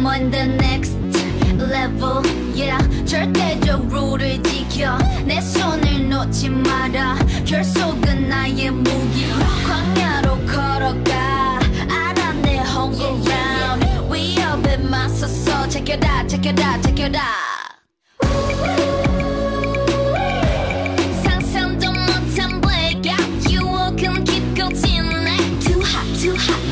I'm on the next level, yeah. 절대적으로를 지켜 내 손을 놓지 마라. 결속은 나의 무기. 광야로 걸어가 알아 내 home ground. 위협에 맞서서 제껴라 제껴라 제껴라. 상상도 못한 blackout. 유혹은 깊고 진해. Too hot too hot.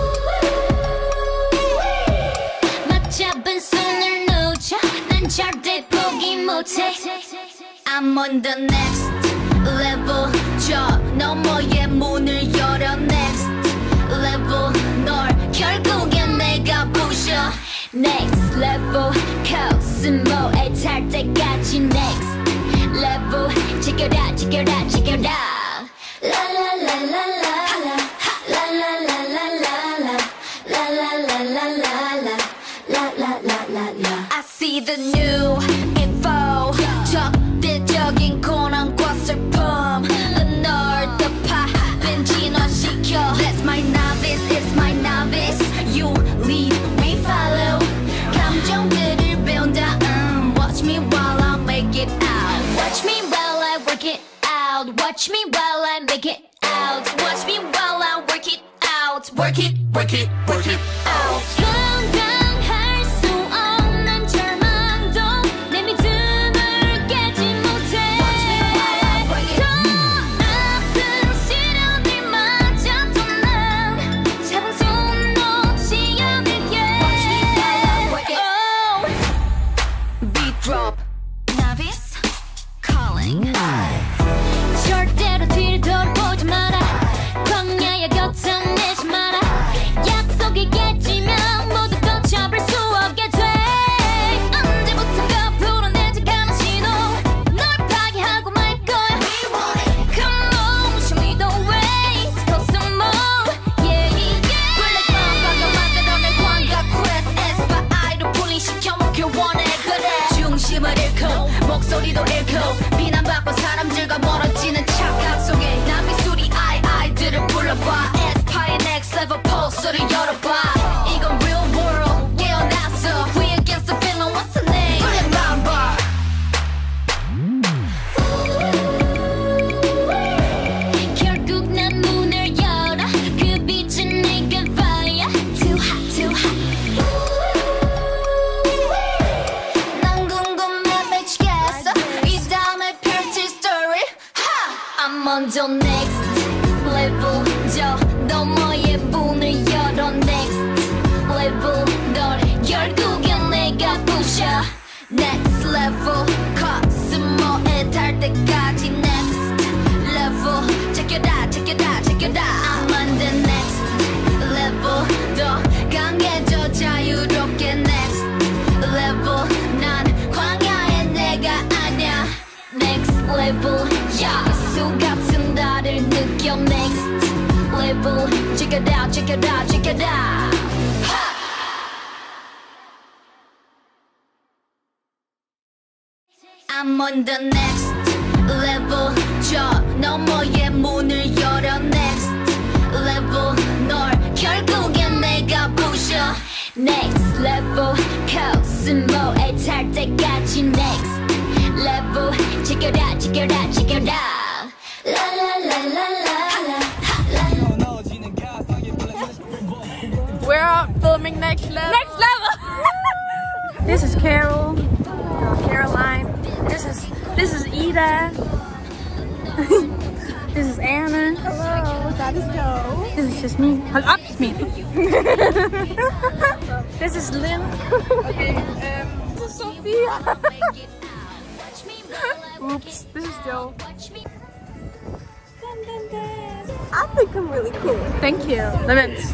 맞잡은 손을 놓쳐 난 절대 포기 못해. I'm on the next level. 저 너머의 문을 열어. Next level. 널 결국엔 내가 부셔. Next level. 코스모에 탈 때까지 Next level. 지켜라 지켜라 지켜라. La la la la la la. La la la la la la. La la la la la la. La la la la la. I see the new info. 적대적인 고난과 슬픔. 널 덮아 벤진화시켜. That's my novice, it's my novice. You lead, we follow. 감정들을 배운다. Watch me while I make it out. Watch me while I work it out. Watch me while I make it out. Watch me while I work it out. Work it, work it, work it out. 감당할 수 없는 절망도 내 믿음을 깨지 못해. 더 아픈 시련들마저도 난 잡은 손 놓지 않을게. Beat drop. Novice calling. 절대로 뒤를 돌아보지 마라. 광야의 곁을 내지 마라. 약속이 깨지면 모두 걷혀볼 수 없게 돼. 언제부턴가 불어내지 않은 신호. 널 파괴하고 말 거야. Come on, show me the way to cosmo. Yeah, yeah. Black Mamba가 만들어낸 광각 quest. 에스파이로 분리시켜 먹길 원해. 그래 중심을 잃고 목소리도 잃고 비난받고 사람들과 멀어지는 착각 속에 난 미술이 아이들을 불러봐. 에스파의 next level 포스를 열어봐. 이건 real world 깨어났어. We against the feeling. What's the name? Black Mamba. 결국 난 문을 열어. 그 빛은 내게 fire. Too hot too hot. 난 궁금해 미치겠어. 이 다음에 펼칠 story. I'm on the next level. 저 너머의 문을 열어. Next level. 널 결국엔 내가 부셔. Next level. 코스모에 달 때까지 Next level. 제껴라 제껴라 제껴라. I'm on the next level. 더 강해져 자유롭게 Next level. 난 광야의 내가 아냐. Next level. 야수 같은 나를 느껴. Next level. 지켜라 지켜라 지켜라. I'm on the next level. 저 너머의 문을 열어. Next level. 널 결국엔 내가 부셔. Next level. 코스모에 탈 때까지 Next level. 지켜라 지켜라 지켜라. La la la la la la. We're out filming Next Level. Next Level. This is Carol, Caroline. This is Ida. This is Anna. Hello, that is Joe. This is just me. Up just me. This is Lynn. Okay, this is Sophia. Oops. This is Joe. I think I'm really cool. Thank you. Lemons.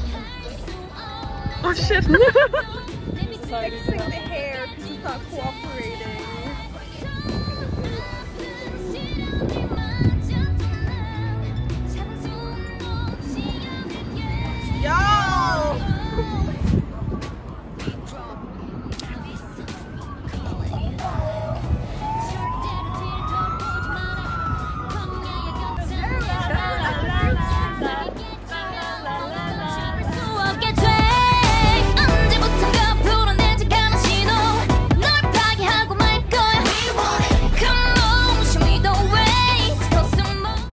Oh shit. Fixing the hair because it's not cooperating.